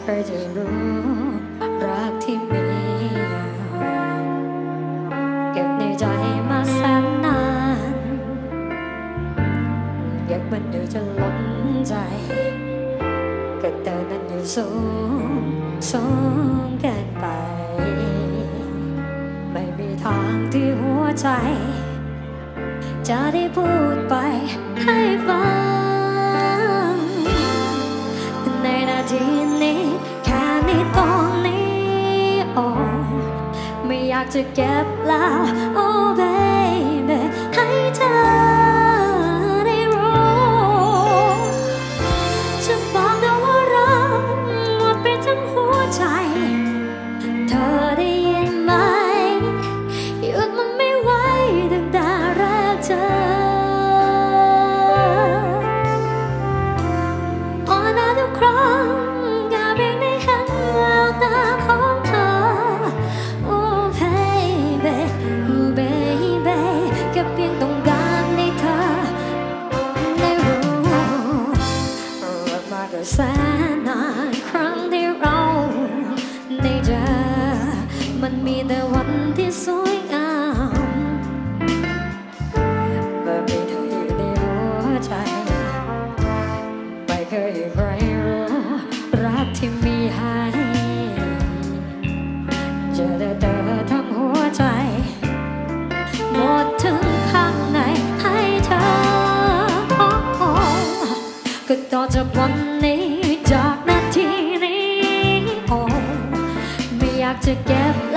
เคยจะรู้รักที่มีเก็บในใจมาแสนนานอยากมันเดี๋ยวจะล้นใจก็เธอนั้นอยู่สูงสูงเกินไปไม่มีทางที่หัวใจจะได้พูดไปให้ฟังในนาทีนี้แค่นี้ตรงนี้โอ้ไม่อยากจะเก็บแล้วโอ้ baby ให้เธอได้รู้จะบอกเธอว่ารักหมดไปทั้งหัวใจเธอได้ยินไหมหยุดมันไม่ไหวตั้งแต่แรกเจอทุกครั้งก็เพียงได้เห็นแววตาของเธอ Oh baby Oh baby แค่เพียงต้องการให้เธอได้รู้รักมากกว่าแสนนานครั้งที่เราได้เจอมันมีแต่วันที่สวยงามเมื่อมีเธออยู่ในหัวใจไม่เคยให้ใครรักที่มีให้เจอแต่เธอทั้งหัวใจหมดถึงข้างในให้เธอก็ต่อจากวันนี้จากนาทีนี้ไม่อยากจะเก็บ